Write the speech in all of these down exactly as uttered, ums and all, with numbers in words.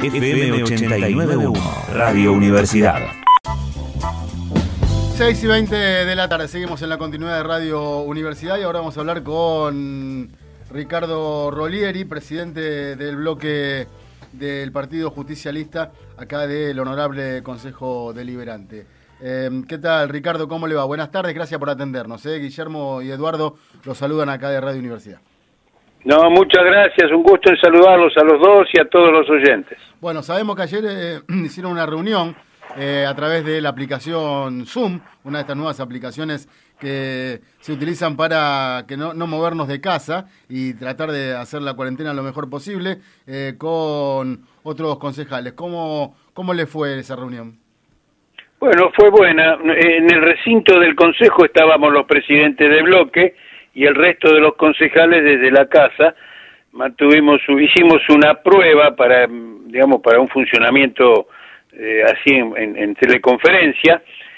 F M ochenta y nueve punto uno, Radio Universidad. seis y veinte de la tarde, seguimos en la continuidad de Radio Universidad y ahora vamos a hablar con Ricardo Rolieri, presidente del bloque del Partido Justicialista, acá del Honorable Consejo Deliberante. Eh, ¿Qué tal, Ricardo? ¿Cómo le va? Buenas tardes, gracias por atendernos. ¿eh? Guillermo y Eduardo los saludan acá de Radio Universidad. No, muchas gracias, un gusto en saludarlos a los dos y a todos los oyentes. Bueno, sabemos que ayer eh, hicieron una reunión eh, a través de la aplicación Zoom, una de estas nuevas aplicaciones que se utilizan para que no, no movernos de casa y tratar de hacer la cuarentena lo mejor posible, eh, con otros concejales. ¿Cómo, cómo le fue esa reunión? Bueno, fue buena. En el recinto del Consejo estábamos los presidentes de bloque y el resto de los concejales desde la casa. Mantuvimos, hicimos una prueba para, digamos, para un funcionamiento eh, así en, en, en teleconferencia.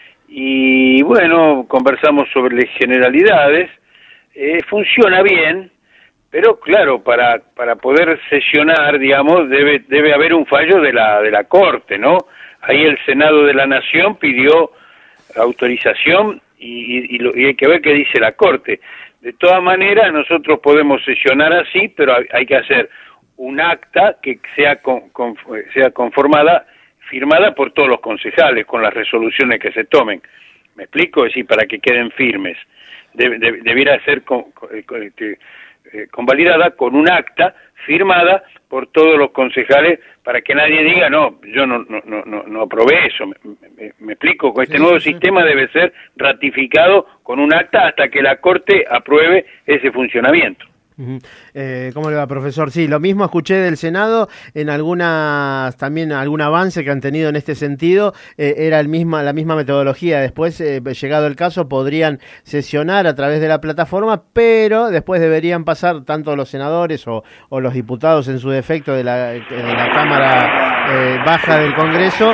Y bueno, conversamos sobre generalidades, eh, funciona bien, pero claro, para para poder sesionar, digamos, debe debe haber un fallo de la de la Corte, ¿no? Ahí el Senado de la Nación pidió autorización y, y, y, lo, y hay que ver qué dice la Corte. De todas maneras, nosotros podemos sesionar así, pero hay, hay que hacer un acta que sea con, con, sea conformada, firmada por todos los concejales con las resoluciones que se tomen. ¿Me explico? Es decir, para que queden firmes. Deb, deb, debiera ser con, con, eh, convalidada con un acta firmada por todos los concejales para que nadie diga, no, yo no no no no aprobé eso. ¿Me, me, me explico? Con este sí, nuevo sí. sistema debe ser ratificado con un acta hasta que la Corte apruebe ese funcionamiento. Uh-huh. Eh, ¿Cómo le va, profesor? Sí, lo mismo escuché del Senado en algunas, también algún avance que han tenido en este sentido, eh, era el misma, la misma metodología. Después, eh, llegado el caso, podrían sesionar a través de la plataforma, pero después deberían pasar tanto los senadores o, o los diputados en su defecto de la, de la Cámara eh, Baja del Congreso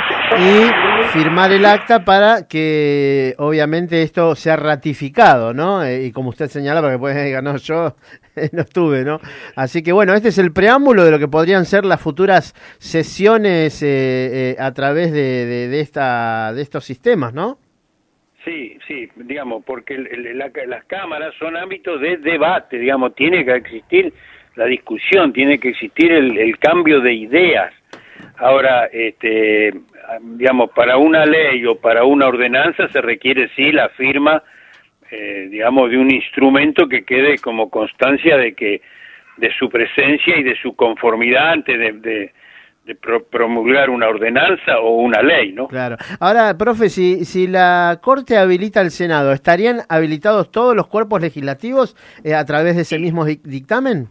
y firmar el acta para que obviamente esto sea ratificado, ¿no? Eh, y como usted señala, para que pueda decir, no, yo no estuve, ¿no? Así que bueno, este es el preámbulo de lo que podrían ser las futuras sesiones eh, eh, a través de, de, de, esta, de estos sistemas, ¿no? Sí, sí, digamos, porque el, el, la, las cámaras son ámbitos de debate, digamos, tiene que existir la discusión, tiene que existir el, el cambio de ideas. Ahora, este, digamos, para una ley o para una ordenanza se requiere, sí, la firma, eh, digamos, de un instrumento que quede como constancia de que de su presencia y de su conformidad antes de, de, de pro, promulgar una ordenanza o una ley, ¿no? Claro. Ahora, profe, si, si la Corte habilita al Senado, ¿estarían habilitados todos los cuerpos legislativos eh, a través de ese mismo dictamen?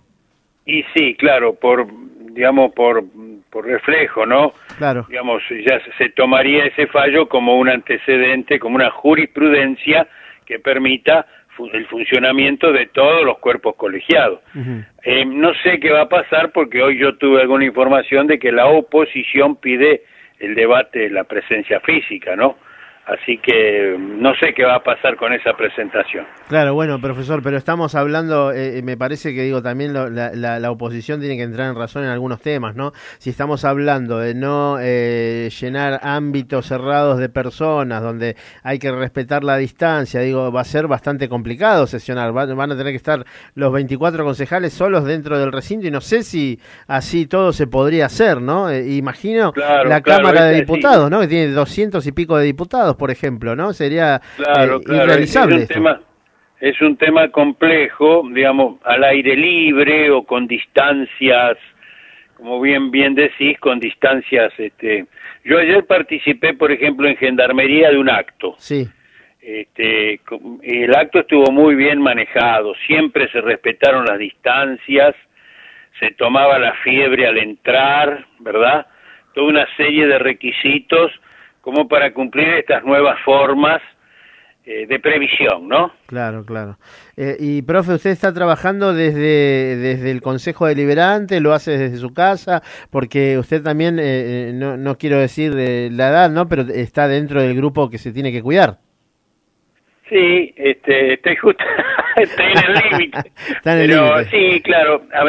Y sí, claro, por, digamos, por... por reflejo, ¿no? Claro. Digamos, ya se tomaría ese fallo como un antecedente, como una jurisprudencia que permita fu- el funcionamiento de todos los cuerpos colegiados. Uh-huh. Eh, no sé qué va a pasar porque hoy yo tuve alguna información de que la oposición pide el debate de la presencia física, ¿no? Así que no sé qué va a pasar con esa presentación. Claro, bueno, profesor, pero estamos hablando, eh, me parece que digo también lo, la, la, la oposición tiene que entrar en razón en algunos temas, ¿no? Si estamos hablando de no eh, llenar ámbitos cerrados de personas, donde hay que respetar la distancia, digo, va a ser bastante complicado sesionar, van, van a tener que estar los veinticuatro concejales solos dentro del recinto y no sé si así todo se podría hacer, ¿no? Eh, imagino claro, la claro, Cámara de sí. Diputados, ¿no? Que tiene doscientos y pico de diputados, por ejemplo, ¿no? Sería claro, eh, claro, irrealizable. Es un, tema, es un tema complejo, digamos, al aire libre o con distancias, como bien bien decís, con distancias. Este, yo ayer participé, por ejemplo, en Gendarmería de un acto. Sí. Este, el acto estuvo muy bien manejado, siempre se respetaron las distancias, se tomaba la fiebre al entrar, ¿verdad? Toda una serie de requisitos como para cumplir estas nuevas formas eh, de previsión, ¿no? Claro, claro. Eh, y, profe, ¿usted está trabajando desde, desde el Consejo Deliberante? ¿Lo hace desde su casa? Porque usted también, eh, no, no quiero decir eh, la edad, ¿no? Pero está dentro del grupo que se tiene que cuidar. Sí, este, estoy justo, estoy en el límite. Está en el Pero límite. Sí, claro, a ver,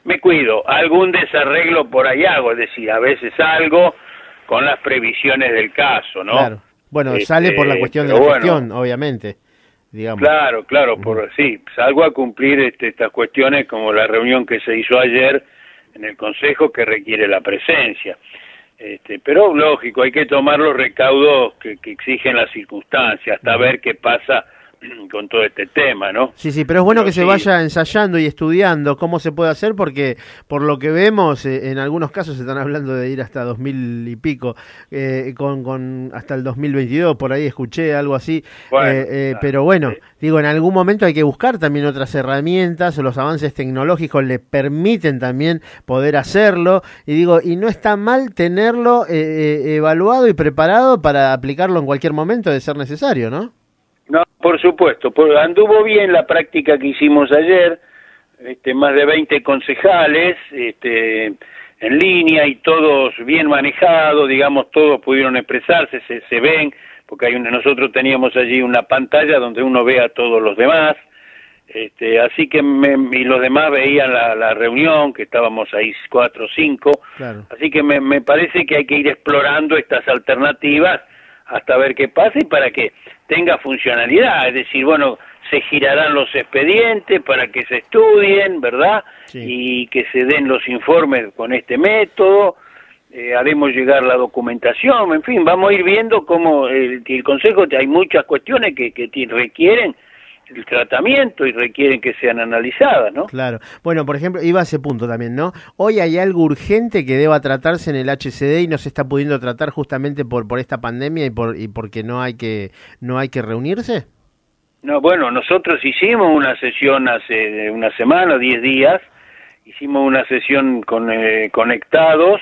me cuido, algún desarreglo por ahí hago, es decir, a veces algo con las previsiones del caso, ¿no? Claro. Bueno, este, sale por la cuestión de la bueno, gestión, obviamente, digamos. Claro, claro, por sí, salgo a cumplir este, estas cuestiones como la reunión que se hizo ayer en el Consejo que requiere la presencia. Este, pero lógico, hay que tomar los recaudos que, que exigen las circunstancias, hasta ver qué pasa con todo este tema, ¿no? Sí, sí, pero es bueno pero que sí. se vaya ensayando y estudiando cómo se puede hacer, porque por lo que vemos, eh, en algunos casos se están hablando de ir hasta dos mil y pico, eh, con, con hasta el dos mil veintidós, por ahí escuché algo así, bueno, eh, eh, claro, pero bueno, sí. digo, en algún momento hay que buscar también otras herramientas, los avances tecnológicos le permiten también poder hacerlo, y digo, y no está mal tenerlo eh, eh, evaluado y preparado para aplicarlo en cualquier momento de ser necesario, ¿no? No, por supuesto, por, anduvo bien la práctica que hicimos ayer, este, más de veinte concejales este, en línea y todos bien manejados, digamos, todos pudieron expresarse, se, se ven, porque hay una, nosotros teníamos allí una pantalla donde uno ve a todos los demás, este, así que me, y los demás veían la, la reunión, que estábamos ahí cuatro o cinco, claro. Así que me, me parece que hay que ir explorando estas alternativas hasta ver qué pasa y para que tenga funcionalidad, es decir, bueno, se girarán los expedientes para que se estudien, ¿verdad? Sí. Y que se den los informes con este método, eh, haremos llegar la documentación, en fin, vamos a ir viendo cómo el, el Consejo, hay muchas cuestiones que, que requieren el tratamiento y requieren que sean analizadas, ¿no? Claro. Bueno, por ejemplo, iba a ese punto también, ¿no? Hoy hay algo urgente que deba tratarse en el H C D y no se está pudiendo tratar justamente por por esta pandemia y por y porque no hay que no hay que reunirse. No, bueno, nosotros hicimos una sesión hace una semana, diez días, hicimos una sesión con eh, conectados,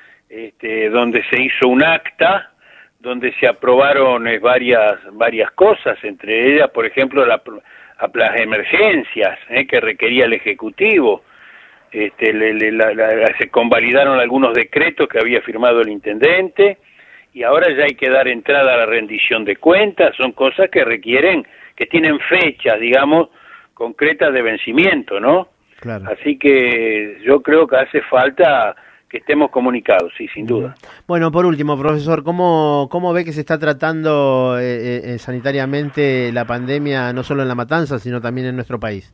este, donde se hizo un acta, donde se aprobaron eh, varias varias cosas, entre ellas, por ejemplo, la, a, las emergencias eh, que requería el Ejecutivo. Este, le, le, la, la, se convalidaron algunos decretos que había firmado el Intendente, y ahora ya hay que dar entrada a la rendición de cuentas, son cosas que requieren, que tienen fechas, digamos, concretas de vencimiento, ¿no? Claro. Así que yo creo que hace falta que estemos comunicados, sí, sin duda. Bueno, por último, profesor, ¿cómo, cómo ve que se está tratando eh, eh, sanitariamente la pandemia, no solo en La Matanza, sino también en nuestro país?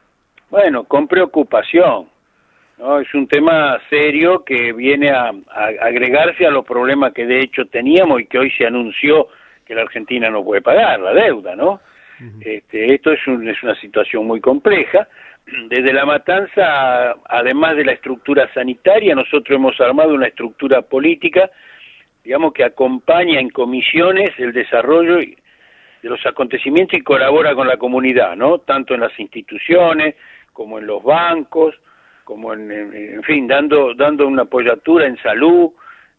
Bueno, con preocupación, ¿no? Es un tema serio que viene a, a agregarse a los problemas que de hecho teníamos y que hoy se anunció que la Argentina no puede pagar, la deuda, ¿no? Uh-huh. Este, esto es, un, es una situación muy compleja. Desde La Matanza, además de la estructura sanitaria, nosotros hemos armado una estructura política, digamos, que acompaña en comisiones el desarrollo de los acontecimientos y colabora con la comunidad, ¿no? Tanto en las instituciones, como en los bancos, como en, en, en fin, dando dando una apoyatura en salud,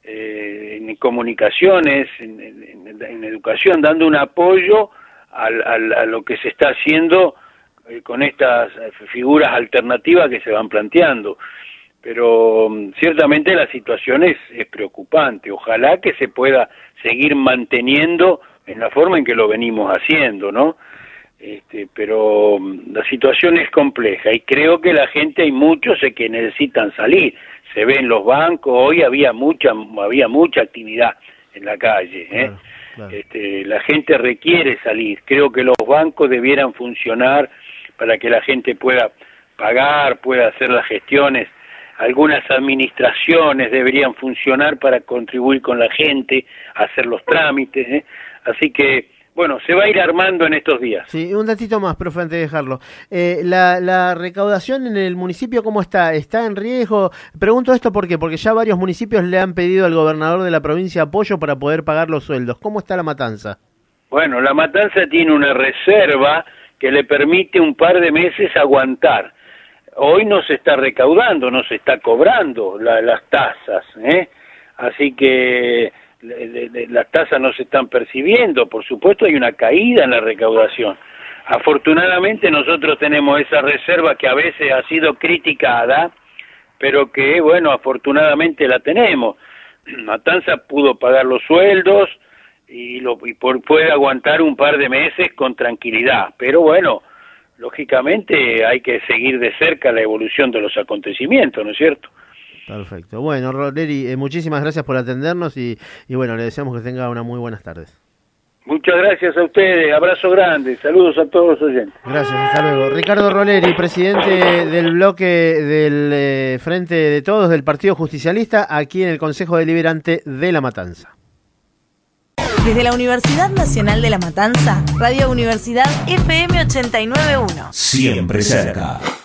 eh, en comunicaciones, en, en, en educación, dando un apoyo al, al, a lo que se está haciendo con estas figuras alternativas que se van planteando, pero um, ciertamente la situación es, es preocupante. Ojalá que se pueda seguir manteniendo en la forma en que lo venimos haciendo, ¿no? Este, pero um, la situación es compleja y creo que la gente, hay muchos que necesitan salir. Se ve en los bancos, hoy había mucha había mucha actividad en la calle, ¿eh? Claro, claro. Este, la gente requiere salir. Creo que los bancos debieran funcionar para que la gente pueda pagar, pueda hacer las gestiones. Algunas administraciones deberían funcionar para contribuir con la gente, hacer los trámites, ¿eh? Así que, bueno, se va a ir armando en estos días. Sí, un datito más, profe, antes de dejarlo. Eh, la, la recaudación en el municipio, ¿cómo está? ¿Está en riesgo? Pregunto esto ¿por qué? Porque ya varios municipios le han pedido al gobernador de la provincia apoyo para poder pagar los sueldos. ¿Cómo está La Matanza? Bueno, La Matanza tiene una reserva que le permite un par de meses aguantar. Hoy no se está recaudando, no se está cobrando la, las tasas, ¿eh? Así que le, le, las tasas no se están percibiendo, por supuesto hay una caída en la recaudación. Afortunadamente nosotros tenemos esa reserva que a veces ha sido criticada, pero que, bueno, afortunadamente la tenemos. Matanza pudo pagar los sueldos, y, lo, y por, puede aguantar un par de meses con tranquilidad, pero bueno, lógicamente hay que seguir de cerca la evolución de los acontecimientos, ¿no es cierto? Perfecto. Bueno, Roleri, eh, muchísimas gracias por atendernos y, y bueno, le deseamos que tenga una muy buenas tardes. Muchas gracias a ustedes, abrazo grande, saludos a todos los oyentes. Gracias, hasta luego. Ricardo Roleri, presidente del bloque del eh, Frente de Todos del Partido Justicialista, aquí en el Consejo Deliberante de La Matanza. Desde la Universidad Nacional de La Matanza, Radio Universidad F M ochenta y nueve punto uno. Siempre cerca.